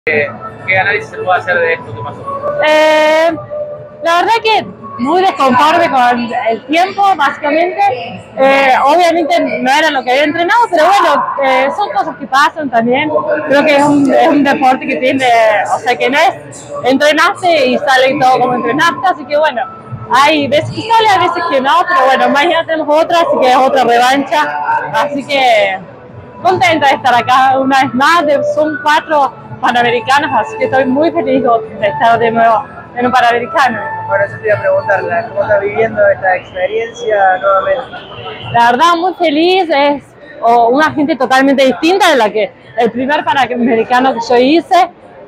¿Qué análisis se puede hacer de esto que pasó? La verdad que muy desconforme con el tiempo, básicamente. Obviamente no era lo que había entrenado, pero bueno, son cosas que pasan también. Creo que es un deporte que tiene, o sea, que no es entrenaste y sale todo como entrenaste, así que bueno, hay veces que sale, hay veces que no, pero bueno, mañana tenemos otra, así que es otra revancha, así que contenta de estar acá una vez más. Son 4 panamericanos, así que estoy muy feliz de estar de nuevo en un panamericano. Bueno, eso te iba a preguntar, ¿cómo estás viviendo esta experiencia nuevamente? La verdad, muy feliz, es una gente totalmente distinta de la que el primer panamericano que yo hice.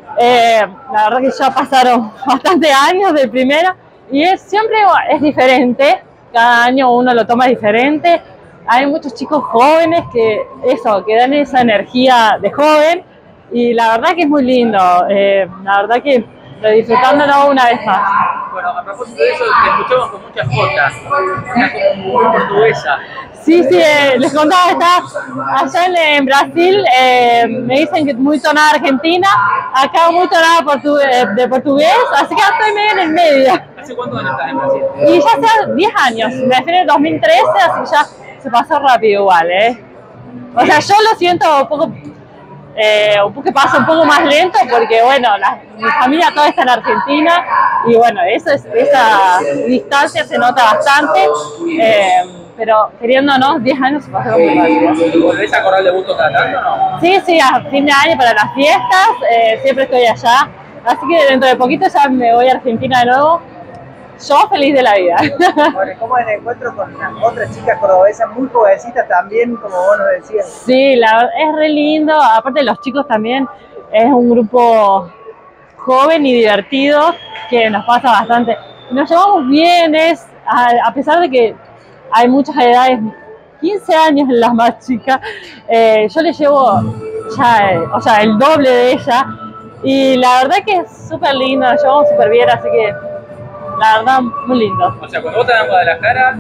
La verdad que ya pasaron bastantes años del primero y siempre es diferente, cada año uno lo toma diferente. Hay muchos chicos jóvenes que dan esa energía de joven y la verdad que es muy lindo, la verdad que disfrutándolo una vez más. Bueno, a propósito de eso, te escuchamos con muchas fotos, una muy portuguesa. Sí, les contaba, estaba allá en Brasil, me dicen que muy tonada argentina, acá muy tonada de portugués, así que estoy medio en el medio. ¿Hace cuántos años estás en Brasil? Y ya hace 10 años, me fui en el 2013, así que ya se pasó rápido igual, O sea, yo lo siento un poco que pasa un poco más lento porque, bueno, mi familia toda está en Argentina y, bueno, esa distancia se nota bastante, pero queriéndonos, 10 años se pasaron muy rápido. ¿Volvés a Corral de Bustos cada tanto o no? Sí, a fin de año para las fiestas, siempre estoy allá, así que dentro de poquito ya me voy a Argentina de nuevo. Yo feliz de la vida. Bueno, ¿cómo es el encuentro con otras chicas cordobesas muy jovencitas también, como vos nos decías? Sí, es re lindo, aparte los chicos también, es un grupo joven y divertido que nos pasa bastante. Nos llevamos bien, a pesar de que hay muchas edades, 15 años en las más chicas, yo le llevo ya, el doble de ella y la verdad que es súper lindo, nos llevamos súper bien, así que la verdad, muy lindo. O sea, cuando vos te das de las caras,